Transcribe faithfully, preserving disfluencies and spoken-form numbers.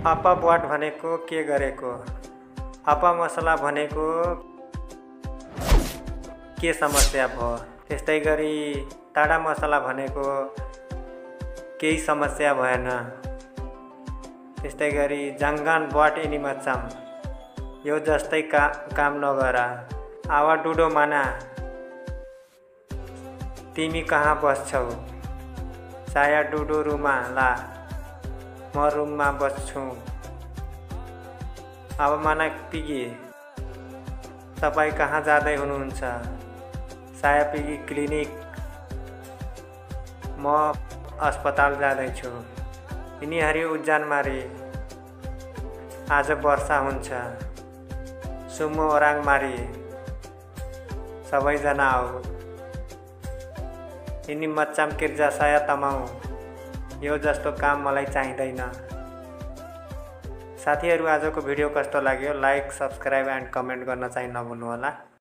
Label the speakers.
Speaker 1: अपा बट भनेको के गरेको, अपा मसला भनेको के समस्या भयो। त्यस्तै गरी टाढा मसला भनेको केही समस्या भएन। त्यस्तै गरी जङ्गान बट एनी मच्चाम यो जस्तै का, काम नगर। आवा डुडो माना तिमी कहाँ बस्छौ, साया डुडो रुमा ला म रुममा बस्छु। अब माना पिगी तपाईँ कहाँ जाँदै हुनुहुन्छ, साया पिगी क्लिनिक म अस्पताल जाँदैछु। यिनीहरू उज्जान मारे आज वर्षा हुन्छ, सुमो ओराङ मारी सबैजना आऊ। यिनी मच्चाम किर्जा साया तमाऊ यो जस्तो काम मलाई चाहिँदैन। साथीहरू आजको भिडियो कस्तो लाग्यो लाइक सब्सक्राइब एन्ड कमेन्ट गर्न चाहिँ नभुल्नु होला।